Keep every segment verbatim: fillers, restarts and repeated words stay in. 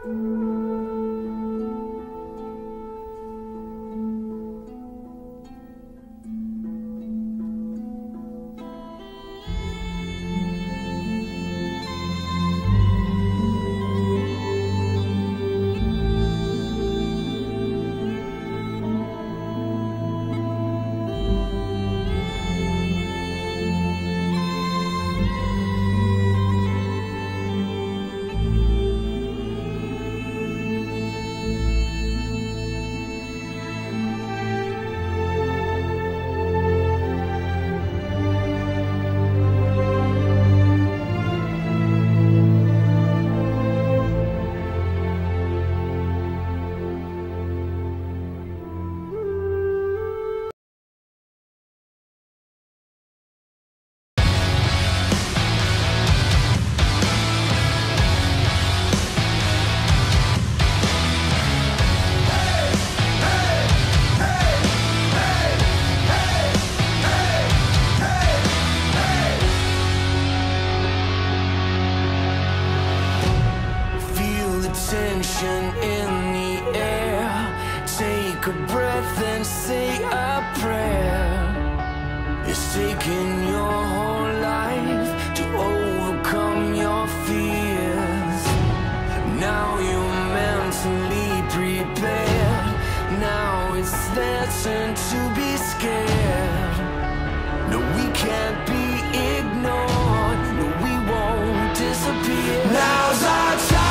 Tension in the air. Take a breath and say a prayer. It's taking your whole life to overcome your fears. Now you're mentally prepared. Now it's their turn to be scared. No, we can't be ignored. No, we won't disappear. Now's our time.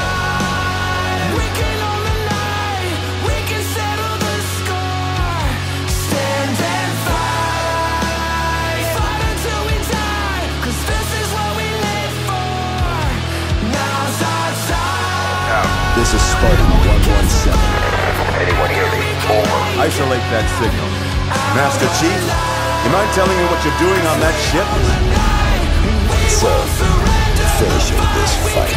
This is Spartan one one seven. Anyone hear me? Over. Isolate that signal. Master Chief, you mind telling me what you're doing on that ship? So, finishing this fight.